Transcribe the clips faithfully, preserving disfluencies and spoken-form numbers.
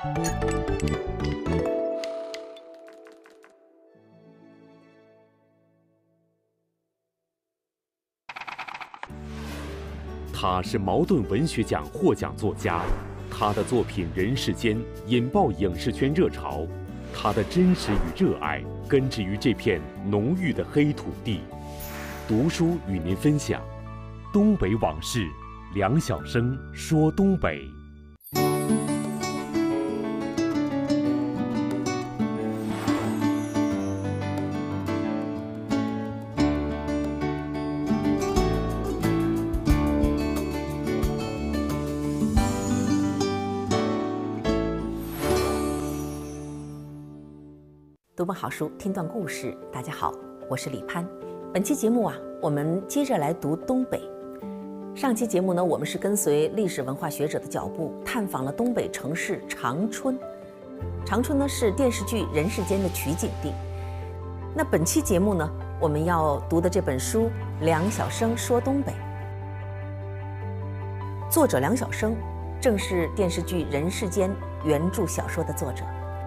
他是茅盾文学奖获奖作家，他的作品《人世间》引爆影视圈热潮，他的真实与热爱根植于这片浓郁的黑土地。读书与您分享东北往事，梁晓声说东北。 读本好书，听段故事。大家好，我是李攀。本期节目啊，我们接着来读东北。上期节目呢，我们是跟随历史文化学者的脚步，探访了东北城市长春。长春呢是电视剧《人世间》的取景地。那本期节目呢，我们要读的这本书《梁晓声说东北》，作者梁晓声正是电视剧《人世间》原著小说的作者。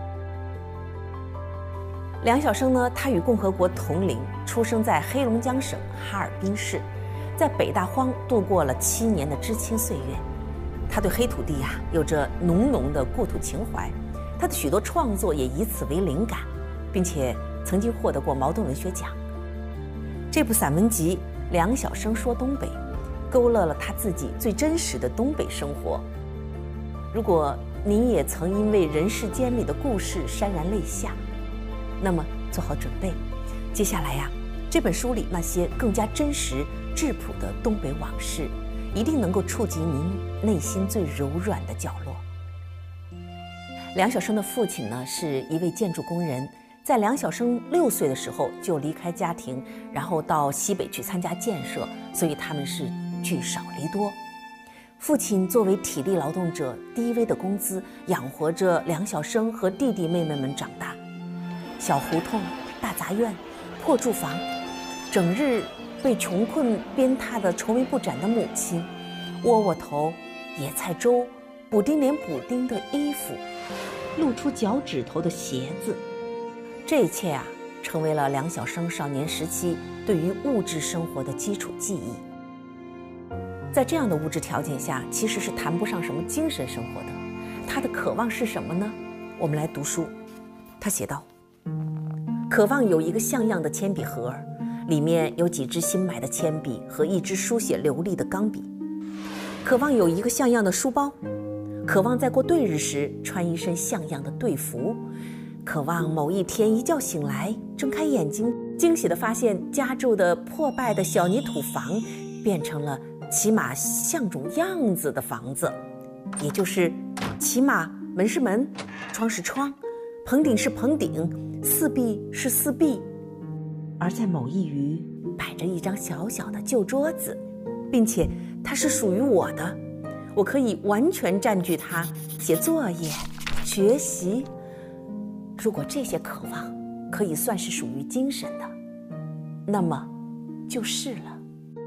梁晓声呢，他与共和国同龄，出生在黑龙江省哈尔滨市，在北大荒度过了七年的知青岁月。他对黑土地呀、啊、有着浓浓的故土情怀，他的许多创作也以此为灵感，并且曾经获得过茅盾文学奖。这部散文集《梁晓声说东北》，勾勒了他自己最真实的东北生活。如果您也曾因为《人世间》里的故事潸然泪下，那么做好准备，接下来呀、啊，这本书里那些更加真实质朴的东北往事，一定能够触及您内心最柔软的角落。梁晓声的父亲呢，是一位建筑工人，在梁晓声六岁的时候就离开家庭，然后到西北去参加建设，所以他们是聚少离多。父亲作为体力劳动者，低微的工资养活着梁晓声和弟弟妹妹们长大。小胡同、大杂院、破住房，整日被穷困鞭挞的愁眉不展的母亲，窝窝头、野菜粥、补丁连补丁的衣服，露出脚趾头的鞋子，这一切啊，成为了梁晓声少年时期对于物质生活的基础记忆。在这样的物质条件下，其实是谈不上什么精神生活的。他的渴望是什么呢？我们来读书。他写道：渴望有一个像样的铅笔盒，里面有几支新买的铅笔和一支书写流利的钢笔。渴望有一个像样的书包，渴望在过对日时穿一身像样的队服，渴望某一天一觉醒来，睁开眼睛，惊喜地发现家住的破败的小泥土房变成了起码像种样子的房子，也就是起码门是门，窗是窗，棚顶是棚顶，四壁是四壁。而在某一隅摆着一张小小的旧桌子，并且它是属于我的，我可以完全占据它，写作业、学习。如果这些渴望可以算是属于精神的，那么就是了。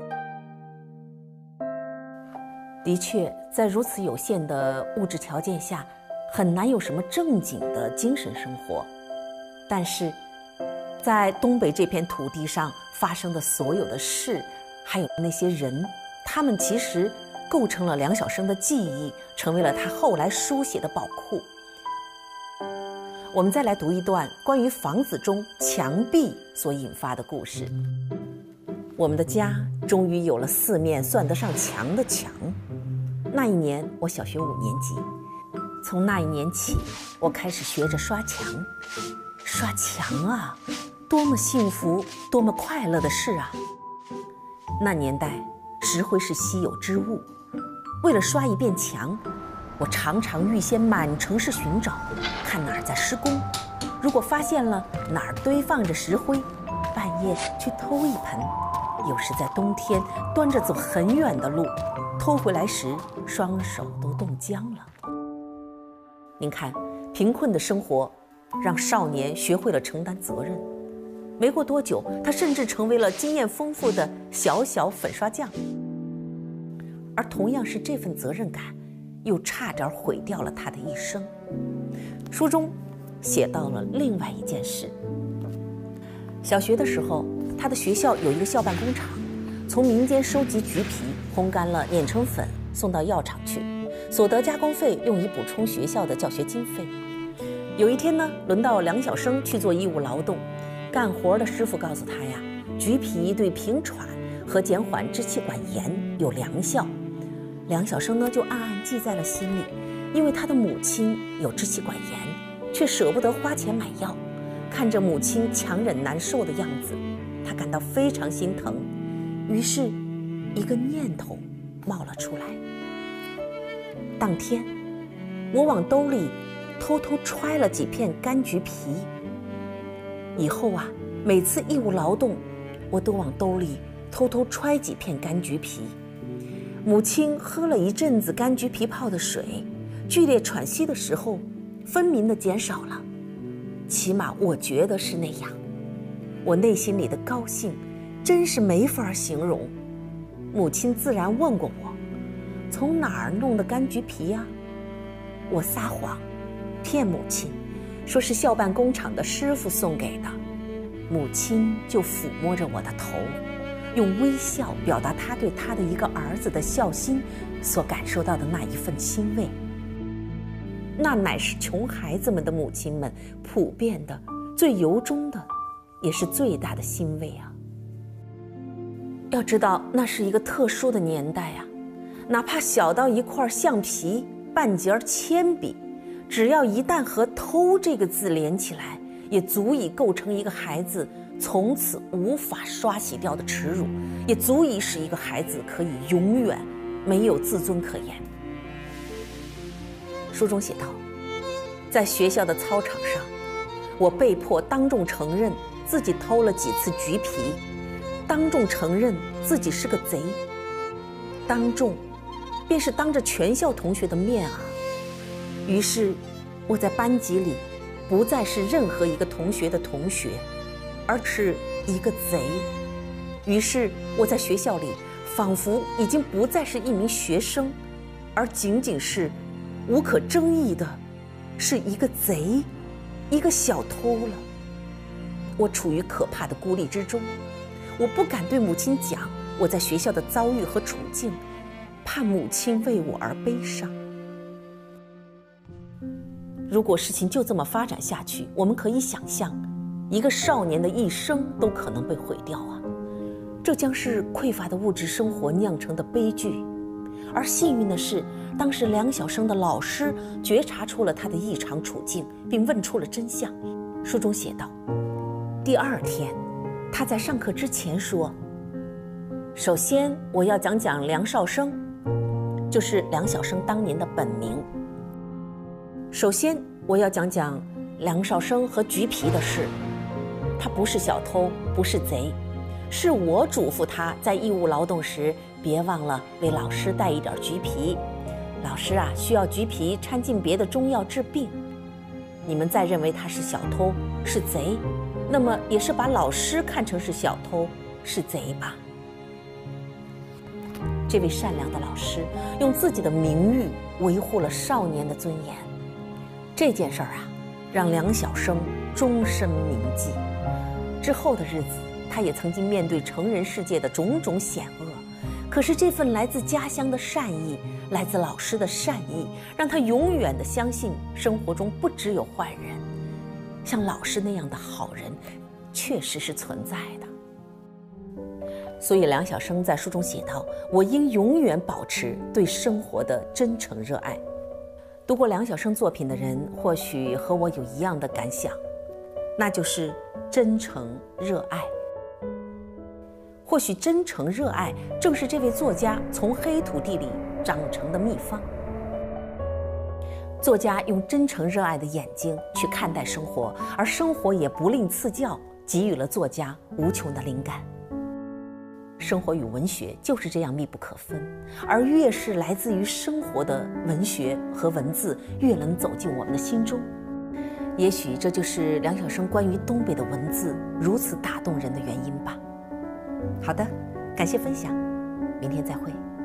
的确，在如此有限的物质条件下，很难有什么正经的精神生活。但是在东北这片土地上发生的所有的事，还有那些人，他们其实构成了梁晓声的记忆，成为了他后来书写的宝库。我们再来读一段关于房子中墙壁所引发的故事。我们的家终于有了四面算得上墙的墙。那一年我小学五年级，从那一年起，我开始学着刷墙。刷墙啊，多么幸福，多么快乐的事啊！那年代，石灰是稀有之物。为了刷一遍墙，我常常预先满城市寻找，看哪儿在施工。如果发现了哪儿堆放着石灰，半夜去偷一盆。有时在冬天端着走很远的路，偷回来时双手都冻僵了。您看，贫困的生活让少年学会了承担责任。没过多久，他甚至成为了经验丰富的小小粉刷匠。而同样是这份责任感，又差点毁掉了他的一生。 书中写到了另外一件事。小学的时候，他的学校有一个校办工厂，从民间收集橘皮，烘干了碾成粉，送到药厂去，所得加工费用以补充学校的教学经费。有一天呢，轮到梁晓声去做义务劳动，干活的师傅告诉他呀，橘皮对平喘和减缓支气管炎有良效。梁晓声呢就暗暗记在了心里，因为他的母亲有支气管炎，却舍不得花钱买药。看着母亲强忍难受的样子，他感到非常心疼，于是一个念头冒了出来。当天，我往兜里偷偷揣了几片柑橘皮。以后啊，每次义务劳动，我都往兜里偷偷揣几片柑橘皮。母亲喝了一阵子柑橘皮泡的水，剧烈喘息的时候，分明的减少了。起码我觉得是那样，我内心里的高兴真是没法形容。母亲自然问过我，从哪儿弄的柑橘皮呀？我撒谎，骗母亲，说是校办工厂的师傅送给的。母亲就抚摸着我的头，用微笑表达她对她的一个儿子的孝心所感受到的那一份欣慰。那乃是穷孩子们的母亲们普遍的、最由衷的，也是最大的欣慰啊！要知道，那是一个特殊的年代啊，哪怕小到一块橡皮、半截铅笔，只要一旦和“偷”这个字连起来，也足以构成一个孩子从此无法刷洗掉的耻辱，也足以使一个孩子可以永远没有自尊可言。书中写道，在学校的操场上，我被迫当众承认自己偷了几次橘皮，当众承认自己是个贼。当众，便是当着全校同学的面啊。于是，我在班级里不再是任何一个同学的同学，而是一个贼。于是，我在学校里仿佛已经不再是一名学生，而仅仅是无可争议的是一个贼，一个小偷了。我处于可怕的孤立之中，我不敢对母亲讲我在学校的遭遇和处境，怕母亲为我而悲伤。如果事情就这么发展下去，我们可以想象，一个少年的一生都可能被毁掉啊！这将是匮乏的物质生活酿成的悲剧。而幸运的是，当时梁晓声的老师觉察出了他的异常处境，并问出了真相。书中写道，第二天，他在上课之前说，首先我要讲讲梁少生，就是梁晓声当年的本名。首先我要讲讲梁少生和橘皮的事。他不是小偷，不是贼，是我嘱咐他在义务劳动时别忘了为老师带一点橘皮，老师啊需要橘皮掺进别的中药治病。你们再认为他是小偷是贼，那么也是把老师看成是小偷是贼吧。这位善良的老师用自己的名誉维护了少年的尊严，这件事儿啊让梁晓声终身铭记。之后的日子，他也曾经面对成人世界的种种险恶，可是这份来自家乡的善意，来自老师的善意，让他永远的相信生活中不只有坏人，像老师那样的好人确实是存在的。所以梁晓声在书中写道，我应永远保持对生活的真诚热爱。读过梁晓声作品的人或许和我有一样的感想，那就是真诚热爱。或许真诚热爱正是这位作家从黑土地里长成的秘方。作家用真诚热爱的眼睛去看待生活，而生活也不吝赐教，给予了作家无穷的灵感。生活与文学就是这样密不可分，而越是来自于生活的文学和文字，越能走进我们的心中。也许这就是梁晓声关于东北的文字如此打动人的原因吧。好的，感谢分享，明天再会。